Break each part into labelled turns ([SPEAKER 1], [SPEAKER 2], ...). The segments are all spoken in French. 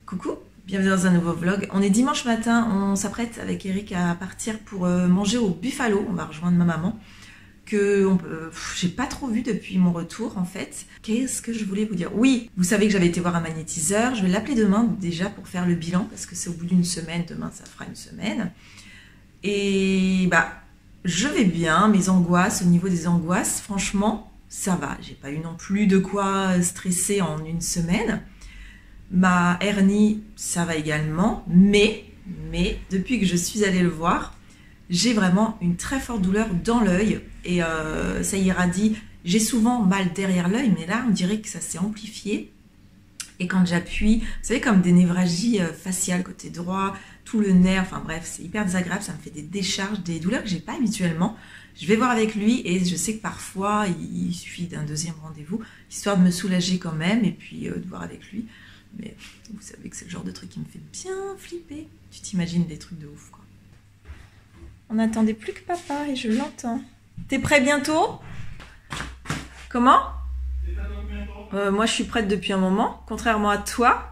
[SPEAKER 1] Coucou, bienvenue dans un nouveau vlog. On est dimanche matin, on s'apprête avec Eric à partir pour manger au Buffalo. On va rejoindre ma maman, que j'ai pas trop vu depuis mon retour en fait. Qu'est-ce que je voulais vous dire? Oui, vous savez que j'avais été voir un magnétiseur. Je vais l'appeler demain déjà pour faire le bilan, parce que c'est au bout d'une semaine. Demain, ça fera une semaine. Et je vais bien. Mes angoisses, au niveau des angoisses, franchement, ça va. J'ai pas eu non plus de quoi stresser en une semaine. Ma hernie, ça va également, mais depuis que je suis allée le voir, j'ai vraiment une très forte douleur dans l'œil et ça irradie. J'ai souvent mal derrière l'œil, mais là, on dirait que ça s'est amplifié. Et quand j'appuie, vous savez, comme des névralgies faciales côté droit, tout le nerf, enfin bref, c'est hyper désagréable, ça me fait des décharges, des douleurs que j'ai pas habituellement. Je vais voir avec lui et je sais que parfois, il suffit d'un deuxième rendez-vous, histoire de me soulager quand même et puis de voir avec lui. Mais vous savez que c'est le genre de truc qui me fait bien flipper. Tu t'imagines des trucs de ouf, quoi. On n'attendait plus que papa et je l'entends. T'es prêt bientôt? Comment? Moi, je suis prête depuis un moment, contrairement à toi.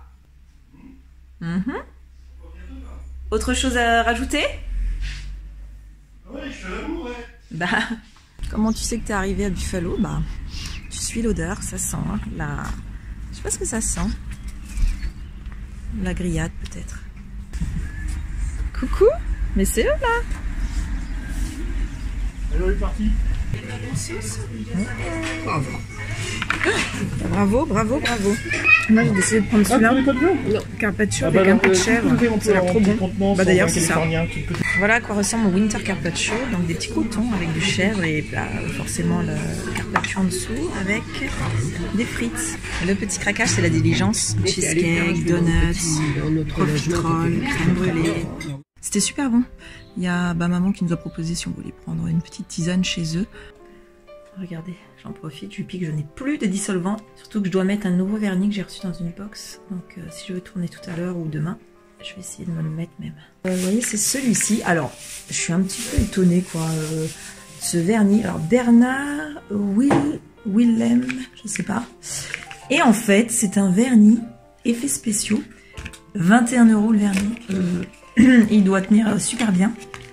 [SPEAKER 1] Autre chose à rajouter?
[SPEAKER 2] Ouais, je fais l'amour, ouais.
[SPEAKER 1] Comment tu sais que t'es arrivé à Buffalo? Tu suis l'odeur, ça sent. Hein, je sais pas ce que ça sent. La grillade peut-être. Coucou, mais c'est eux là.
[SPEAKER 2] Alors, il est parti.
[SPEAKER 1] Bravo, bravo, bravo. Moi j'ai décidé de prendre celui-là. Carpaccio avec un peu de chèvre. Ça a l'air trop bon. D'ailleurs c'est ça. Voilà à quoi ressemble mon winter carpaccio. Donc des petits croutons avec du chèvre et forcément le carpaccio en dessous avec des frites. Et le petit craquage c'est la diligence. Cheesecake, donuts, profiterole, crème brûlée. C'était super bon. Il y a maman qui nous a proposé si on voulait prendre une petite tisane chez eux. Regardez, j'en profite, je lui pique, je n'ai plus de dissolvant. Surtout que je dois mettre un nouveau vernis que j'ai reçu dans une box. Donc si je veux tourner tout à l'heure ou demain, je vais essayer de me le mettre même. Vous voyez, c'est celui-ci. Alors, je suis un petit peu étonnée quoi. Ce vernis, alors Bernard Willem, je sais pas. Et en fait, c'est un vernis effets spéciaux. 21 € le vernis. Il doit tenir super bien.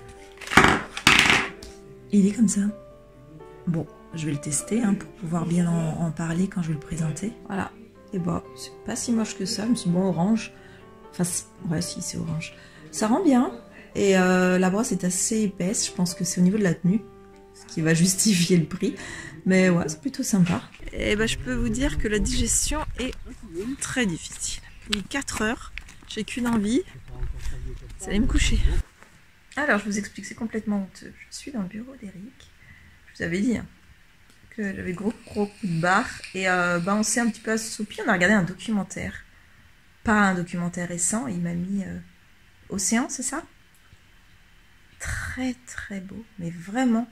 [SPEAKER 1] Il est comme ça. Bon, je vais le tester pour pouvoir bien en parler quand je vais le présenter. Voilà. Et c'est pas si moche que ça. C'est bon orange. Enfin, ouais, si, c'est orange. Ça rend bien. Et la brosse est assez épaisse. Je pense que c'est au niveau de la tenue, ce qui va justifier le prix. Mais ouais, c'est plutôt sympa. Et je peux vous dire que la digestion est très difficile. Il est 4 heures. J'ai qu'une envie. C'est aller me coucher. Alors, je vous explique, c'est complètement honteux. Je suis dans le bureau d'Eric. Je vous avais dit que j'avais gros coup de barre. Et on s'est un petit peu assoupi. On a regardé un documentaire. Pas un documentaire récent. Il m'a mis Océan, c'est ça? Très très beau. Mais vraiment.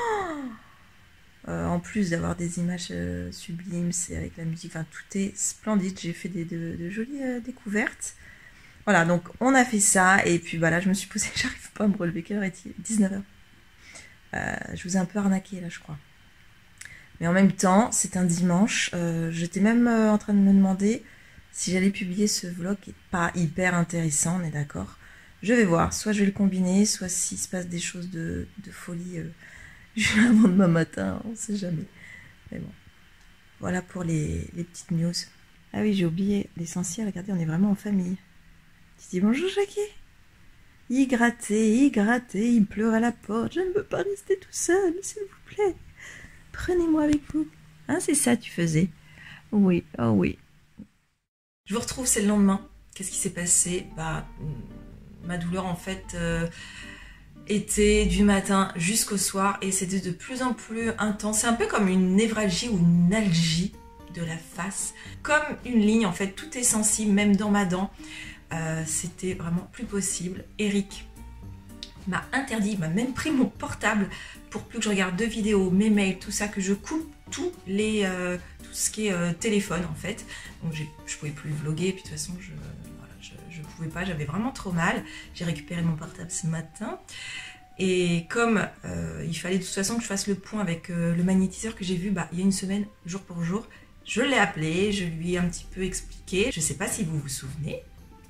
[SPEAKER 1] En plus d'avoir des images sublimes, c'est avec la musique. Enfin, tout est splendide. J'ai fait de jolies découvertes. Voilà, donc on a fait ça, et puis là je me suis posée, j'arrive pas à me relever, quelle heure est-il? 19 h. Je vous ai un peu arnaqué là, je crois. Mais en même temps, c'est un dimanche, j'étais même en train de me demander si j'allais publier ce vlog qui n'est pas hyper intéressant, on est d'accord. Je vais voir, soit je vais le combiner, soit s'il se passe des choses de folie avant demain matin, on sait jamais. Mais bon, voilà pour les petites news. Ah oui, j'ai oublié l'essentiel, regardez, on est vraiment en famille. Tu dis bonjour Jackie. Il grattait, il pleurait à la porte. Je ne veux pas rester tout seul, s'il vous plaît. Prenez-moi avec vous. Hein, c'est ça tu faisais? Oui, oh oui. Je vous retrouve, c'est le lendemain. Qu'est-ce qui s'est passé? Ma douleur en fait était du matin jusqu'au soir et c'était de plus en plus intense. C'est un peu comme une névralgie ou une algie de la face. Comme une ligne en fait, tout est sensible, même dans ma dent. C'était vraiment plus possible. Eric m'a interdit, il m'a même pris mon portable pour plus que je regarde de vidéos, mes mails, tout ça, que je coupe tout ce qui est téléphone en fait. Donc je pouvais plus vlogger, puis de toute façon je pouvais pas, j'avais vraiment trop mal. J'ai récupéré mon portable ce matin et comme il fallait de toute façon que je fasse le point avec le magnétiseur que j'ai vu il y a une semaine, jour pour jour, je l'ai appelé, je lui ai un petit peu expliqué. Je sais pas si vous vous souvenez,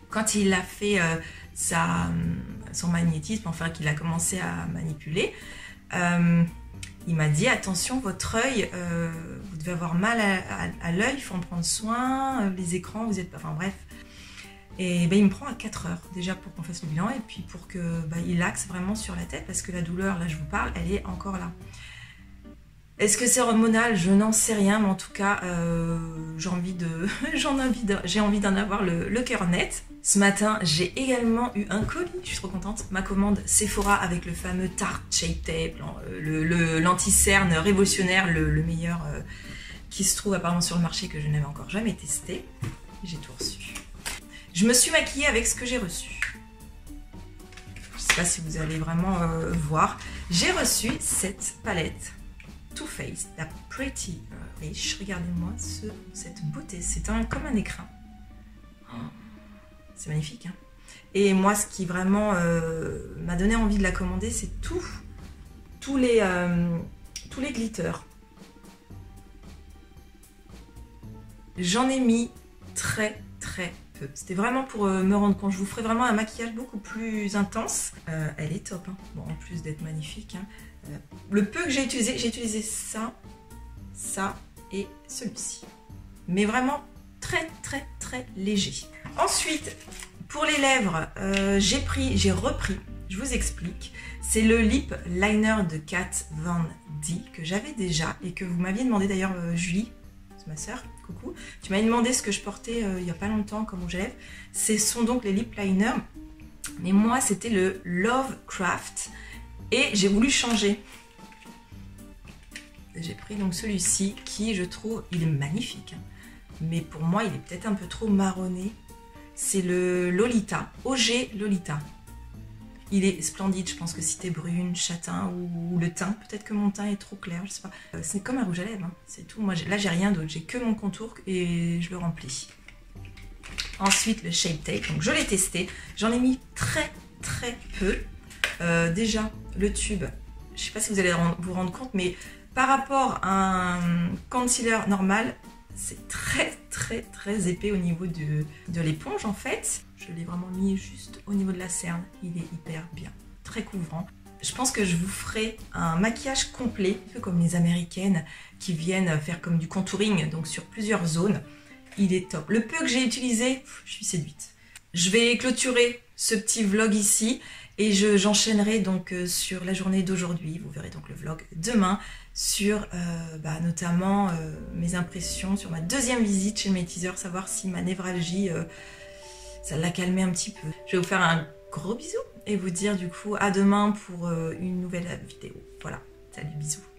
[SPEAKER 1] Quand il a fait son magnétisme, enfin qu'il a commencé à manipuler, il m'a dit attention, votre œil, vous devez avoir mal à l'œil, il faut en prendre soin, les écrans, vous êtes pas... Enfin bref. Et ben, il me prend à 4 heures déjà pour qu'on fasse le bilan et puis pour que il axe vraiment sur la tête parce que la douleur, là je vous parle, elle est encore là. Est-ce que c'est hormonal? Je n'en sais rien, mais en tout cas, j'ai envie d'en avoir le cœur net. Ce matin, j'ai également eu un colis, je suis trop contente. Ma commande Sephora avec le fameux Tarte Shape Tape, l'anti-cerne révolutionnaire, le meilleur qui se trouve apparemment sur le marché que je n'avais encore jamais testé. J'ai tout reçu. Je me suis maquillée avec ce que j'ai reçu. Je ne sais pas si vous allez vraiment voir. J'ai reçu cette palette Too Faced, la Pretty Rich. Regardez-moi cette beauté. C'est comme un écrin. Oh, c'est magnifique. Hein, et moi, ce qui vraiment m'a donné envie de la commander, c'est tous les glitters. J'en ai mis très peu. C'était vraiment pour me rendre compte. Je vous ferai vraiment un maquillage beaucoup plus intense. Elle est top. Hein. Bon, en plus d'être magnifique. Hein. Le peu que j'ai utilisé ça et celui-ci. Mais vraiment très léger. Ensuite, pour les lèvres, j'ai repris, je vous explique. C'est le lip liner de Kat Von D que j'avais déjà et que vous m'aviez demandé d'ailleurs, Julie, c'est ma soeur, coucou. Tu m'avais demandé ce que je portais il n'y a pas longtemps comme rouge à lèvres. Ce sont donc les lip liners. Mais moi, c'était le Lovecraft. Et j'ai voulu changer. J'ai pris donc celui-ci qui, je trouve, il est magnifique. Hein. Mais pour moi, il est peut-être un peu trop marronné. C'est le Lolita, OG Lolita. Il est splendide, je pense que si t'es brune, châtain ou le teint, peut-être que mon teint est trop clair, je sais pas. C'est comme un rouge à lèvres, hein. C'est tout. Moi, là, j'ai rien d'autre. J'ai que mon contour et je le remplis. Ensuite, le Shape Tape. Donc, je l'ai testé. J'en ai mis très peu. Déjà, le tube, je sais pas si vous allez vous rendre compte, mais par rapport à un concealer normal, c'est très épais au niveau de l'éponge en fait. Je l'ai vraiment mis juste au niveau de la cerne, il est hyper bien, très couvrant. Je pense que je vous ferai un maquillage complet, un peu comme les américaines qui viennent faire comme du contouring, donc sur plusieurs zones. Il est top. Le peu que j'ai utilisé, je suis séduite. Je vais clôturer ce petit vlog ici. Et j'enchaînerai donc sur la journée d'aujourd'hui, vous verrez donc le vlog demain, sur notamment mes impressions sur ma deuxième visite chez le métiseur, savoir si ma névralgie, ça l'a calmé un petit peu. Je vais vous faire un gros bisou et vous dire du coup à demain pour une nouvelle vidéo. Voilà, salut, bisous.